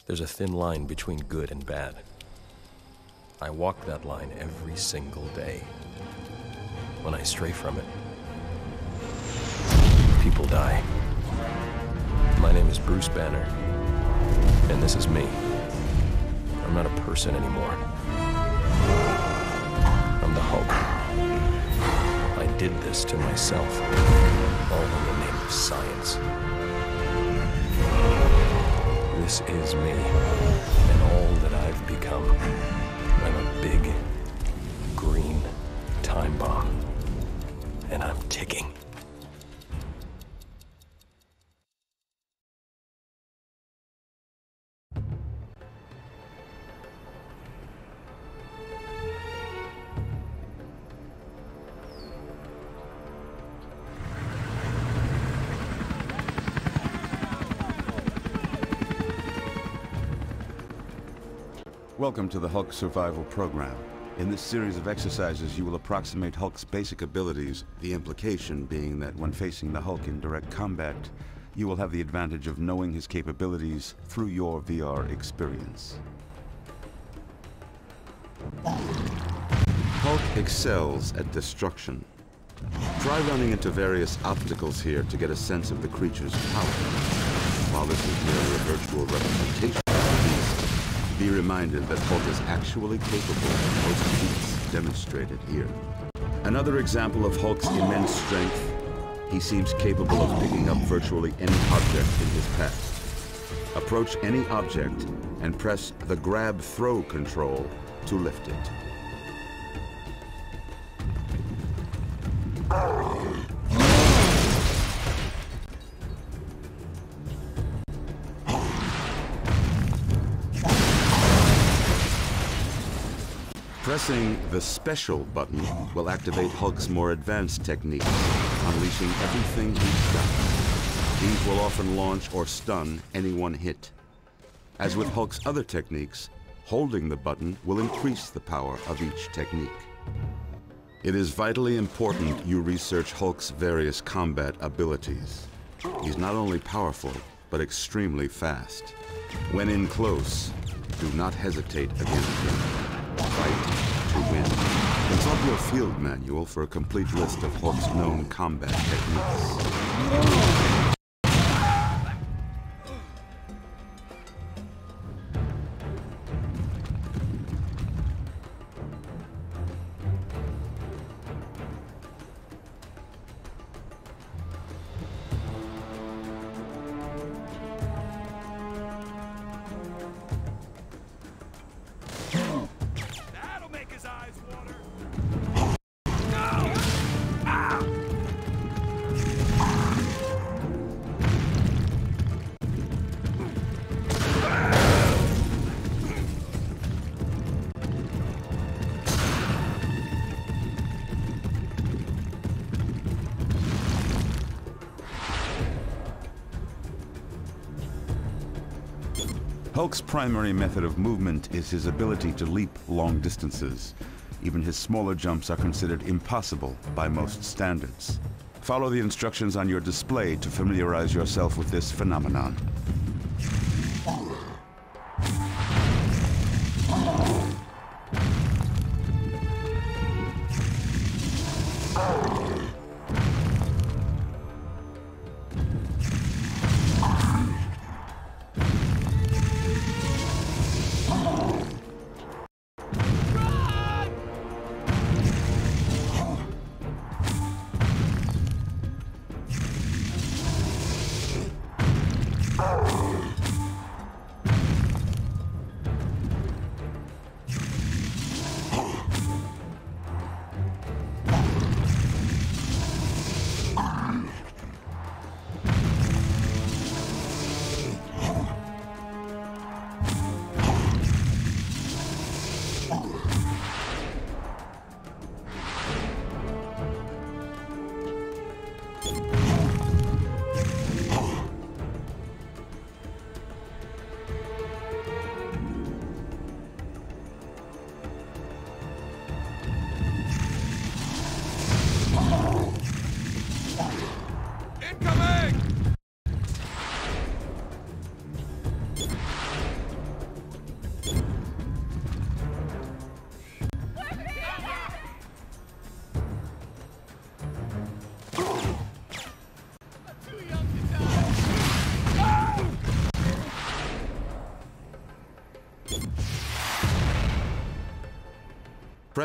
There's a thin line between good and bad. I walk that line every single day. When I stray from it, people die. My name is Bruce Banner, and this is me. I'm not a person anymore. I'm the Hulk. I did this to myself, all in the name of science. This is me, and all that I've become. I'm a big, green time bomb, and I'm ticking. Welcome to the Hulk Survival Program. In this series of exercises, you will approximate Hulk's basic abilities, the implication being that when facing the Hulk in direct combat, you will have the advantage of knowing his capabilities through your VR experience. Hulk excels at destruction. Try running into various obstacles here to get a sense of the creature's power. While this is merely a virtual representation, be reminded that Hulk is actually capable of most feats demonstrated here. Another example of Hulk's immense strength, he seems capable of picking up virtually any object in his path. Approach any object and press the grab-throw control to lift it. Pressing the Special button will activate Hulk's more advanced techniques, unleashing everything he's got. These will often launch or stun any one hit. As with Hulk's other techniques, holding the button will increase the power of each technique. It is vitally important you research Hulk's various combat abilities. He's not only powerful, but extremely fast. When in close, do not hesitate against him. Fight to win. Consult your field manual for a complete list of Hulk's known combat techniques. Hulk's primary method of movement is his ability to leap long distances. Even his smaller jumps are considered impossible by most standards. Follow the instructions on your display to familiarize yourself with this phenomenon.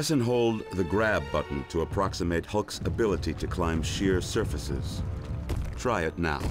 Press and hold the grab button to approximate Hulk's ability to climb sheer surfaces. Try it now.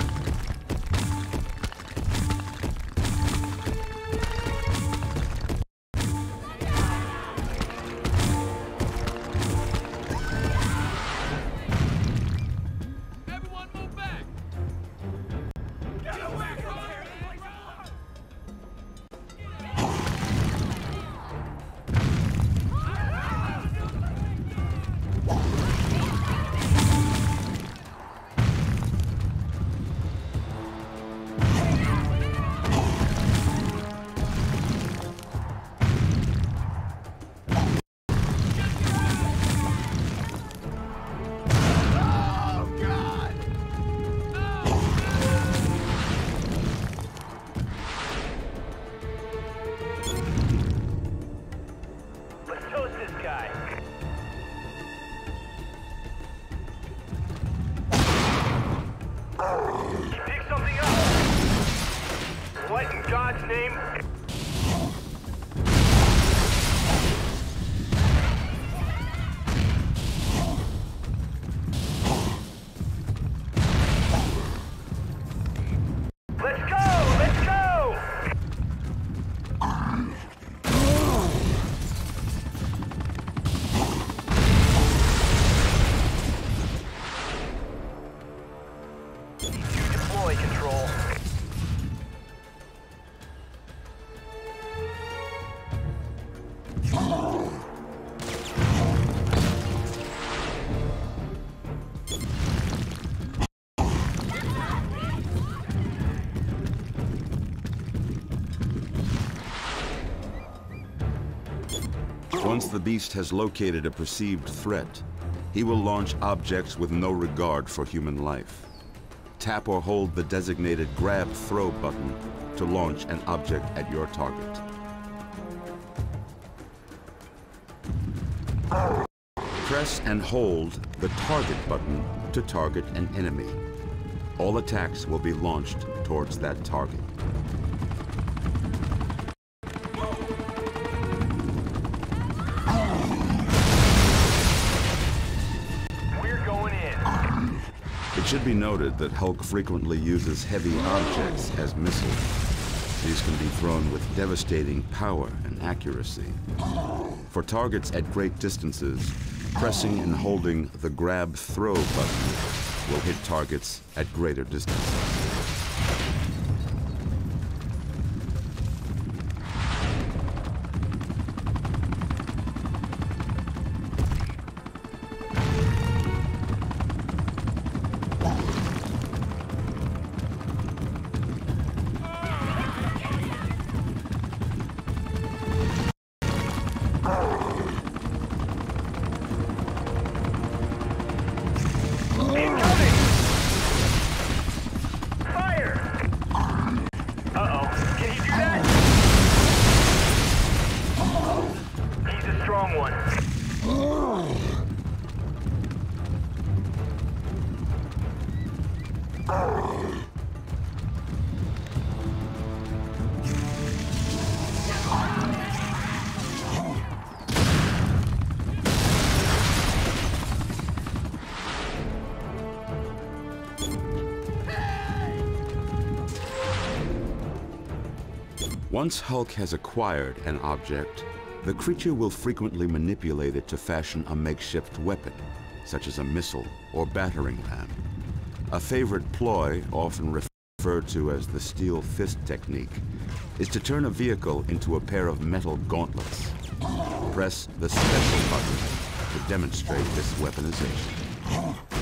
Once the beast has located a perceived threat, he will launch objects with no regard for human life. Tap or hold the designated grab throw button to launch an object at your target. Press and hold the target button to target an enemy. All attacks will be launched towards that target. It should be noted that Hulk frequently uses heavy objects as missiles. These can be thrown with devastating power and accuracy. For targets at great distances, pressing and holding the grab throw button will hit targets at greater distances. Once Hulk has acquired an object, the creature will frequently manipulate it to fashion a makeshift weapon, such as a missile or battering ram. A favorite ploy, often referred to as the steel fist technique, is to turn a vehicle into a pair of metal gauntlets. Press the special button to demonstrate this weaponization.